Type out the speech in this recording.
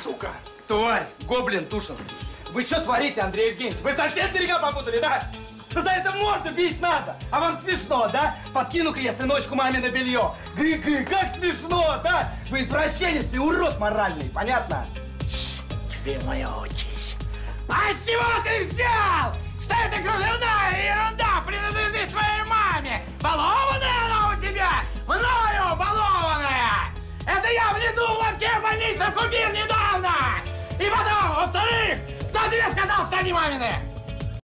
сука! Тварь! Гоблин Тушинский! Вы что творите, Андрей Евгеньевич? Вы совсем берега попутали, да? За это морду бить надо! А вам смешно, да? Подкину-ка я сыночку маме на белье. Гы-гы, как смешно, да? Вы извращенец и урод моральный, понятно? Ты моя учись. А с чего ты взял? Что это кружевная ерунда принадлежит твоей маме? Балованная она у тебя? Мною балованная! Это я внизу в лотке больничном купил недавно! И потом, во-вторых, кто тебе сказал, что они мамины?